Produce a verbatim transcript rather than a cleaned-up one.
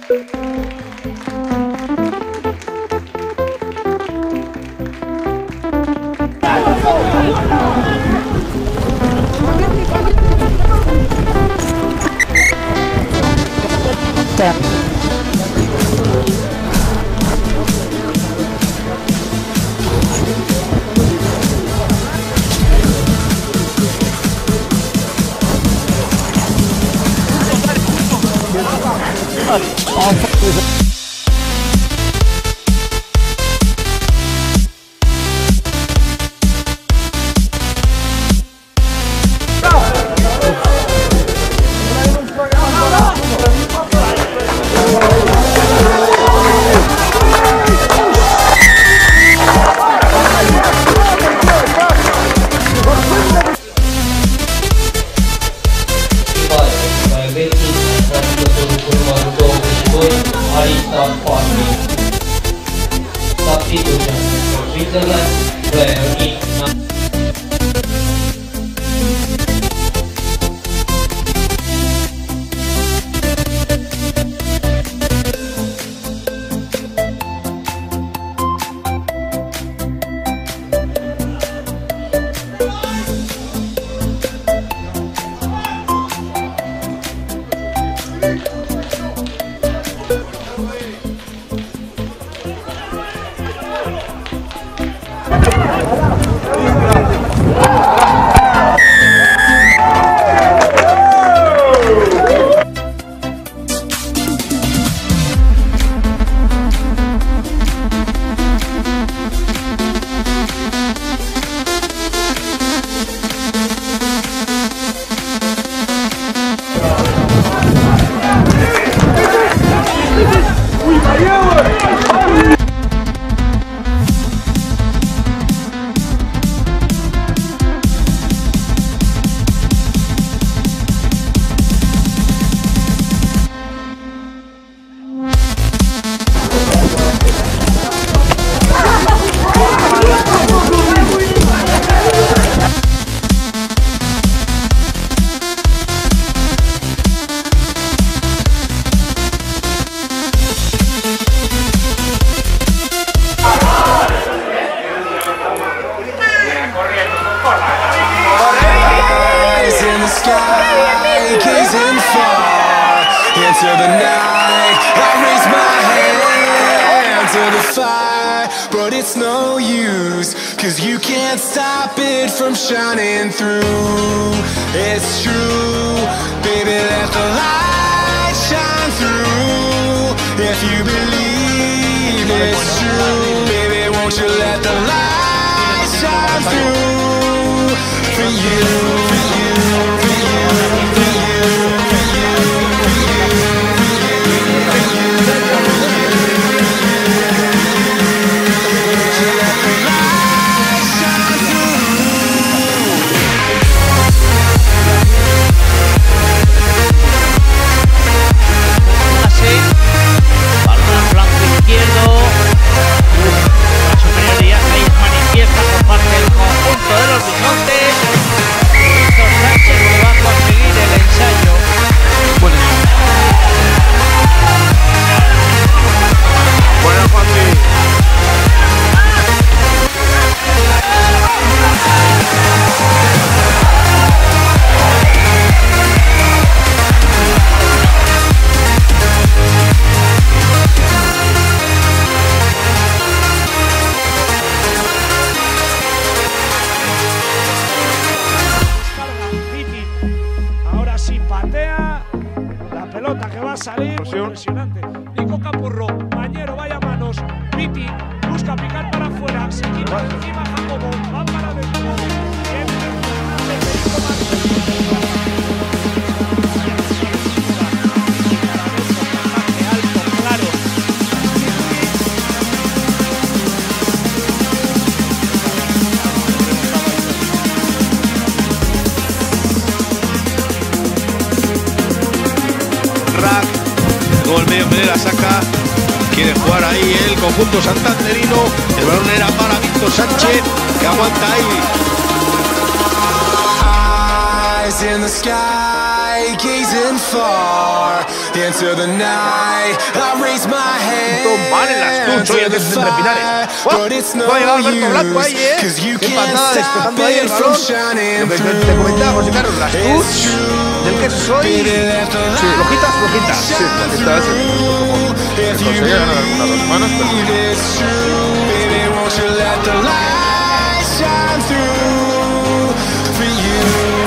But it's no use, cause you can't stop it from shining through. It's true, baby, let the light shine through. If you believe it's true, baby, won't you let the light shine through. For you, for you, for you, for you, for you, for you, for you, for you. Balón al flanco izquierdo. La superioridad ahí es manifiesta por parte del conjunto de los bisontes. Víctor Sánchez que va a conseguir el ensayo. Bueno, bueno, Juanpi. Que va a salir, impresionante. Nico Capurro, Bañero, vaya manos. Piti busca picar para afuera. Se quita encima Jacobo, va para adentro. Gol medio la saca, quiere jugar ahí el conjunto santanderino, el balón era para Víctor Sánchez, que aguanta ahí. Eyes in the sky, gazing far into the night. I raise my hand Vale, las to Tucho y el the de Pinares. fire, but it's no Va a llegar Alberto Blanco ahí, ¿eh? use, 'cause you Qué can't patada despejando ahí stop el it balón. from shining Lo que te through. comentaba, José Carlos, las Tuch, del que soy. Sí, flojitas, flojitas. Sí, flojitas. If you Conseguía ganar algunas dos semanas, pero believe it's true, baby, won't you let the light shine through for you?